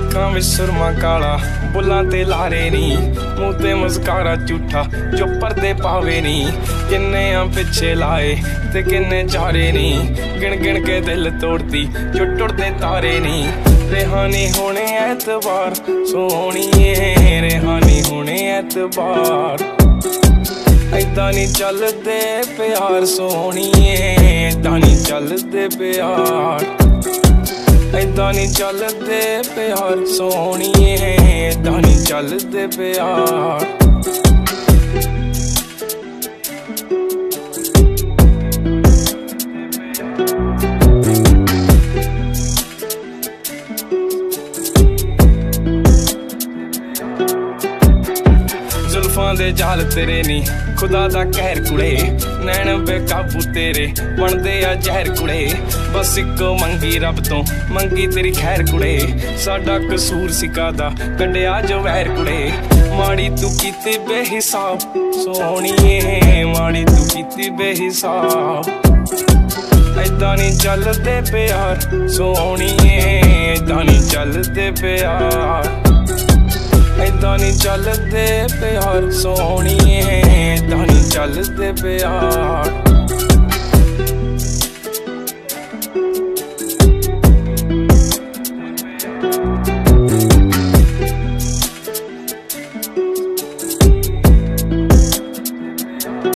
ਅੱਖਾਂ ਵਿੱਚ ਸੁਰਮਾ ਕਾਲਾ, ਬੁੱਲਾਂ ਤੇ ਲਾਰੇ ਨੀ, ਮੂੰਹ ਤੇ ਮੁਸਕਾਰਾ ਝੂਠਾ ਜੋ ਪਰਦੇ ਪਾਵੇ ਨੀ। ਕਿੰਨੇ ਆ ਪਿੱਛੇ ਲਾਏ ਤੇ ਕਿੰਨੇ ਚਾਰੇ ਨੀ, ਗਿਣ ਗਿਣ ਕੇ ਦਿਲ ਤੋੜਦੀ ਜੋ ਟੁੱਟਦੇ ਤਾਰੇ ਨੀ। रेहानी होने एतबार सोहणीए, रेहानी होने एतबार। ऐदां नी चलदे प्यार सोहणीए, ऐदां नी चलदे प्यार। ऐदां नी चलदे प्यार सोहणीए, ऐदां नी चलदे प्यार। जुल्फां दे जाल तेरे नी खुदा दा कहर कुड़े, नैन बेकाबू तेरे बनदे आ जहर कुड़े। बस इको मंगी रब तो मंगी तेरी खैर कुड़े, साडा कसूर सिकादा कड्डिया जो वैर कुड़े। माड़ी तू कीती बेहिसाब सोहणीए, माड़ी तू कीती बेहिसाब। ऐदां नी चलदे प्यार सोहणीए, ऐदां नी चलदे प्यार। ऐदां नी चलदे प्यार सोहणीए, ऐदां नी चलदे प्यार।